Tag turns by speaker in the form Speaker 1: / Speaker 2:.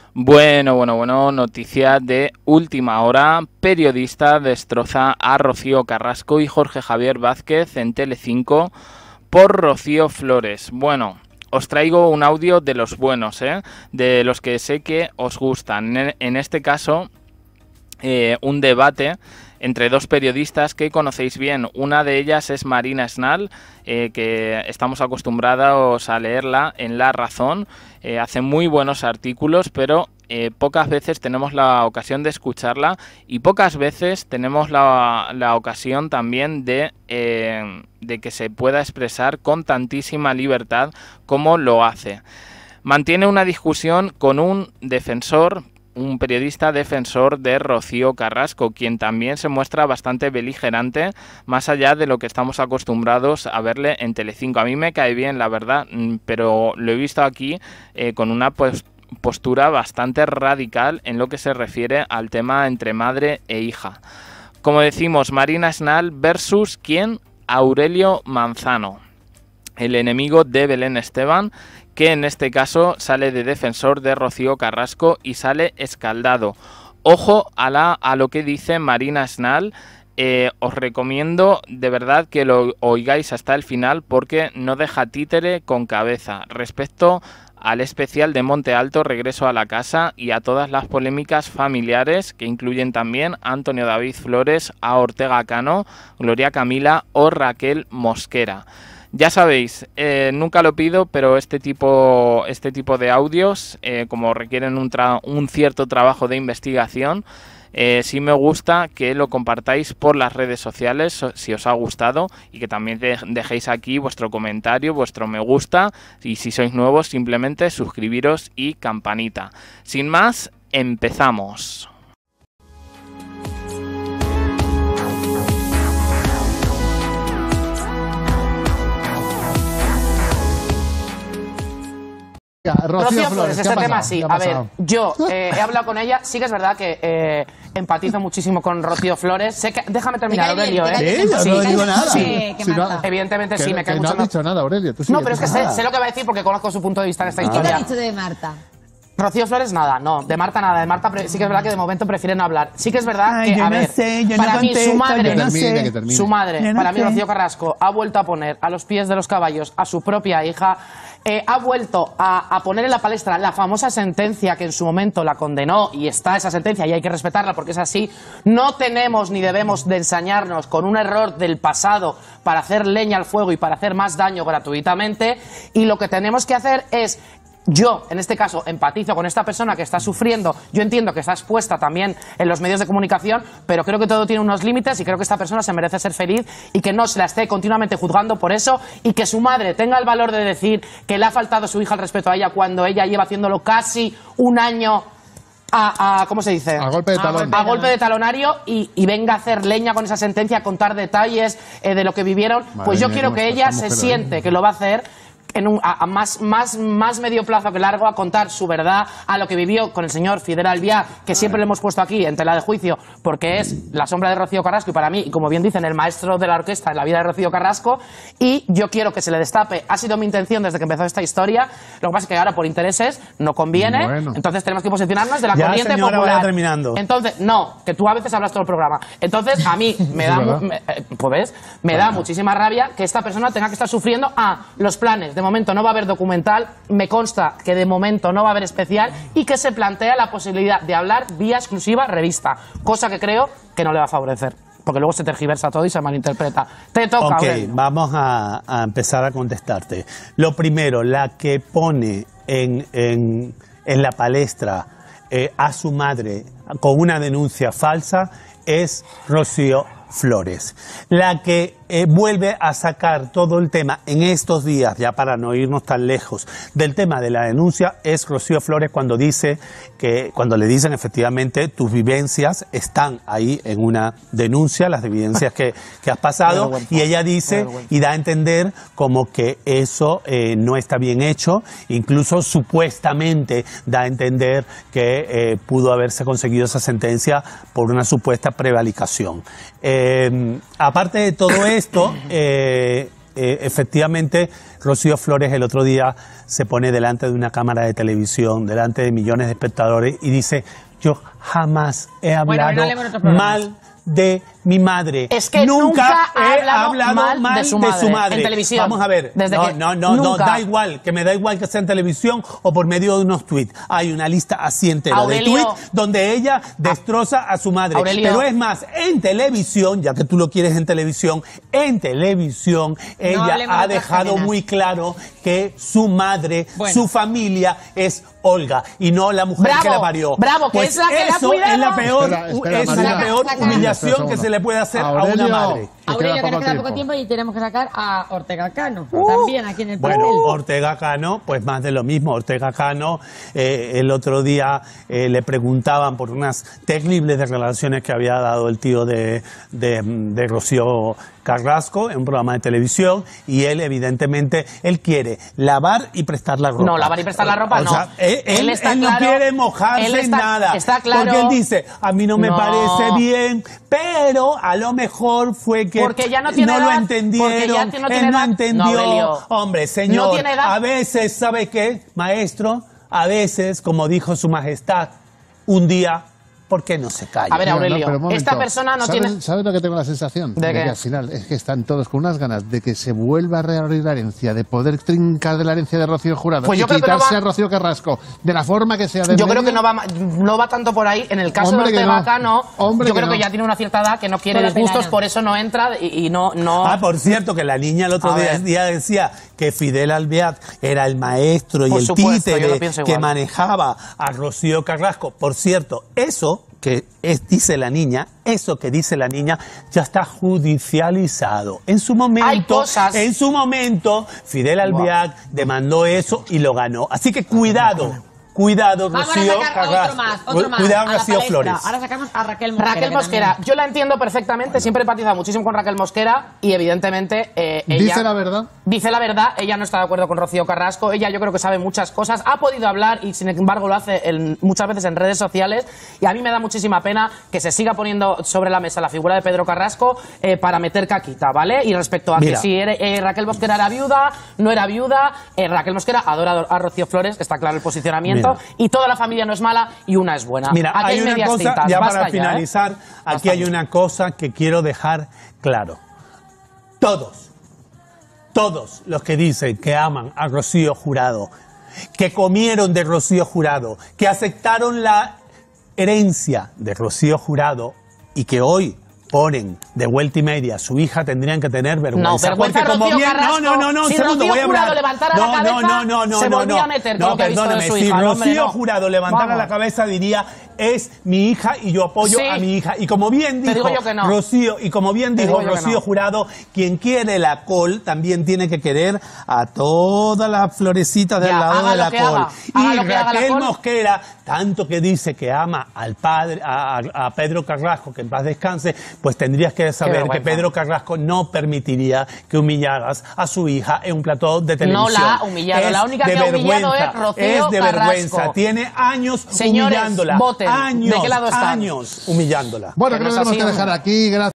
Speaker 1: Bueno, noticia de última hora. Periodista destroza a Rocío Carrasco y Jorge Javier Vázquez en Telecinco por Rocío Flores. Bueno, os traigo un audio de los buenos, de los que sé que os gustan. En este caso, un debate entre dos periodistas que conocéis bien. Una de ellas es Marina Snal, que estamos acostumbrados a leerla en La Razón. Hace muy buenos artículos, pero pocas veces tenemos la ocasión de escucharla y pocas veces tenemos la ocasión también de que se pueda expresar con tantísima libertad como lo hace. Mantiene una discusión con un periodista defensor de Rocío Carrasco, quien también se muestra bastante beligerante, más allá de lo que estamos acostumbrados a verle en Telecinco. A mí me cae bien, la verdad, pero lo he visto aquí con una postura bastante radical en lo que se refiere al tema entre madre e hija. Como decimos, Marina Snal versus ¿quién? Aurelio Manzano, el enemigo de Belén Esteban, que en este caso sale de defensor de Rocío Carrasco y sale escaldado. Ojo a lo que dice Marina Snal. Os recomiendo de verdad que lo oigáis hasta el final porque no deja títere con cabeza respecto al especial de Monte Alto, Regreso a la Casa, y a todas las polémicas familiares que incluyen también a Antonio David Flores, a Ortega Cano, Gloria Camila o Raquel Mosquera. Ya sabéis, nunca lo pido, pero este tipo de audios, como requieren un cierto trabajo de investigación, sí me gusta que lo compartáis por las redes sociales si os ha gustado y que también dejéis aquí vuestro comentario, vuestro me gusta, y si sois nuevos simplemente suscribiros y campanita. Sin más, empezamos.
Speaker 2: Rocío Flores, este tema sí. A ver, yo he hablado con ella, sí que es verdad que empatizo muchísimo con Rocío Flores. Sé que, déjame terminar, Aurelio,
Speaker 3: Sí, no digo nada.
Speaker 2: Sí, evidentemente sí, me cae mucho.
Speaker 3: No has dicho nada, Aurelio.
Speaker 2: No, pero es que sé lo que va a decir porque conozco su punto de vista en esta historia.
Speaker 4: ¿Qué te ha dicho de Marta?
Speaker 2: Rocío Flores nada, no, de Marta nada, de Marta sí que es verdad que de momento prefiere no hablar. Sí que es verdad que, a ver, para mí su madre, para mí Rocío Carrasco ha vuelto a poner a los pies de los caballos a su propia hija, ha vuelto a poner en la palestra la famosa sentencia que en su momento la condenó, y está esa sentencia y hay que respetarla porque es así. No tenemos ni debemos de ensañarnos con un error del pasado para hacer leña al fuego y para hacer más daño gratuitamente, y lo que tenemos que hacer es... Yo, en este caso, empatizo con esta persona que está sufriendo. Yo entiendo que está expuesta también en los medios de comunicación, pero creo que todo tiene unos límites y creo que esta persona se merece ser feliz y que no se la esté continuamente juzgando por eso, y que su madre tenga el valor de decir que le ha faltado su hija al respeto a ella cuando ella lleva haciéndolo casi un año ¿cómo se dice?
Speaker 3: A golpe de talón.
Speaker 2: A golpe de talonario, y venga a hacer leña con esa sentencia, a contar detalles de lo que vivieron. Pues yo quiero que ella se siente que lo va a hacer en más medio plazo que largo, a contar su verdad, a lo que vivió con el señor Fidel Albiá, que siempre le hemos puesto aquí en tela de juicio porque es la sombra de Rocío Carrasco y para mí, y como bien dicen, el maestro de la orquesta en la vida de Rocío Carrasco, y yo quiero que se le destape. Ha sido mi intención desde que empezó esta historia, lo que pasa es que ahora por intereses no conviene, entonces tenemos que posicionarnos de la corriente popular.
Speaker 5: Vaya terminando.
Speaker 2: Entonces, no, que tú a veces hablas todo el programa. Entonces, a mí me da muchísima rabia que esta persona tenga que estar sufriendo los planes. De momento no va a haber documental, me consta que de momento no va a haber especial, y que se plantea la posibilidad de hablar vía exclusiva revista, cosa que creo que no le va a favorecer, porque luego se tergiversa todo y se malinterpreta. Te toca.
Speaker 5: Ok, vamos a empezar a contestarte. Lo primero, la que pone en la palestra a su madre con una denuncia falsa es Rocío Flores. La que vuelve a sacar todo el tema en estos días, ya para no irnos tan lejos, del tema de la denuncia, es Rocío Flores cuando le dicen efectivamente tus vivencias están ahí en una denuncia, las vivencias que has pasado, y ella dice y da a entender como que eso no está bien hecho, incluso supuestamente da a entender que pudo haberse conseguido esa sentencia por una supuesta prevaricación. Aparte de todo esto, efectivamente Rocío Flores el otro día se pone delante de una cámara de televisión, delante de millones de espectadores y dice: yo jamás he hablado mal de mi madre.
Speaker 2: Es que nunca he hablado mal de su madre. En televisión.
Speaker 5: Vamos a ver. No, da igual, que me da igual que sea en televisión o por medio de unos tweets. Hay una lista así entera de tweets donde ella destroza a su madre.
Speaker 2: Aurelio.
Speaker 5: Pero es más, en televisión, ya que tú lo quieres en televisión, ella ha dejado muy claro que su madre, su familia es Olga y no la mujer que la parió.
Speaker 2: Bravo, que
Speaker 5: pues
Speaker 2: es la que
Speaker 5: eso
Speaker 2: la
Speaker 5: es la peor, humiliación que se le puede hacer a una madre.
Speaker 4: Aurelio, que nos queda poco tiempo y tenemos que sacar a Ortega Cano, también aquí en el panel.
Speaker 5: Bueno, Ortega Cano, pues más de lo mismo. Ortega Cano, el otro día le preguntaban por unas terribles declaraciones que había dado el tío de Rocío Carrasco en un programa de televisión y él, evidentemente, él quiere lavar y prestar la ropa.
Speaker 2: No, lavar y prestar la ropa no.
Speaker 5: O sea, él no quiere mojarse en nada.
Speaker 2: Está claro.
Speaker 5: Porque él dice, a mí no me parece bien, pero a lo mejor fue que
Speaker 2: porque ya no tiene
Speaker 5: no
Speaker 2: edad,
Speaker 5: lo entendieron, él no entendió. Hombre, señor,
Speaker 2: no tiene edad.
Speaker 5: A veces, ¿sabe qué, maestro? A veces, como dijo su majestad, un día, ¿por qué no se calla?
Speaker 2: A ver, Aurelio, esta persona no tiene...
Speaker 3: ¿Sabes lo que tengo la sensación?
Speaker 2: ¿De qué?
Speaker 3: Que al final es que están todos con unas ganas de que se vuelva a reabrir la herencia, de poder trincar de la herencia de Rocío Jurado
Speaker 2: pues
Speaker 3: y quitarse a Rocío Carrasco de la forma que sea.
Speaker 2: Yo creo que no va tanto por ahí. En el caso de Ortega Cano, yo creo que ya tiene una cierta edad, que no quiere disgustos, por eso no entra y no...
Speaker 5: Ah, por cierto, que la niña el otro día decía que Fidel Alvear era el maestro y el títere que manejaba a Rocío Carrasco. Por cierto, eso dice la niña, ya está judicializado. En su momento, Fidel Alvear demandó eso y lo ganó. Así que cuidado, Rocío Carrasco. Cuidado, Rocío Flores.
Speaker 4: Ahora sacamos a Raquel Mosquera.
Speaker 2: Raquel Mosquera, yo la entiendo perfectamente, siempre he empatizado muchísimo con Raquel Mosquera y evidentemente ella...
Speaker 3: ¿Dice la verdad?
Speaker 2: Dice la verdad, ella no está de acuerdo con Rocío Carrasco, ella yo creo que sabe muchas cosas, ha podido hablar y sin embargo lo hace muchas veces en redes sociales y a mí me da muchísima pena que se siga poniendo sobre la mesa la figura de Pedro Carrasco para meter caquita, ¿vale? Y respecto a que si Raquel Mosquera era viuda, no era viuda, Raquel Mosquera adora a Rocío Flores, está claro el posicionamiento. Y toda la familia no es mala y una es buena.
Speaker 5: Mira, hay una cosa, ya para finalizar, aquí hay una cosa que quiero dejar claro. Todos los que dicen que aman a Rocío Jurado, que comieron de Rocío Jurado, que aceptaron la herencia de Rocío Jurado y que hoy ponen de vuelta y media a su hija, tendrían que tener vergüenza.
Speaker 2: No, vergüenza
Speaker 5: porque como
Speaker 2: Rocío
Speaker 5: bien,
Speaker 2: Carrasco,
Speaker 5: un
Speaker 2: si
Speaker 5: segundo,
Speaker 2: Rocío
Speaker 5: voy a hablar.
Speaker 2: Jurado levantara la cabeza, se volvía a meter con lo que ha visto de su hija.
Speaker 5: Si Rocío Jurado levantara la cabeza diría, es mi hija y yo apoyo a mi hija. Y como bien dijo Rocío Jurado, quien quiere la col también tiene que querer a todas las florecitas del lado de la col. Y Raquel Mosquera, tanto que dice que ama al padre, a Pedro Carrasco, que en paz descanse, pues tendrías que saber que Pedro Carrasco no permitiría que humillaras a su hija en un plató de televisión.
Speaker 2: No la ha humillado, la única que ha humillado es Rocío Carrasco.
Speaker 5: Es de vergüenza, tiene años humillándola.
Speaker 2: Voten.
Speaker 5: Años,
Speaker 2: ¿De qué lado están?
Speaker 5: años humillándola.
Speaker 3: Bueno, creo que tenemos que dejar aquí. Gracias.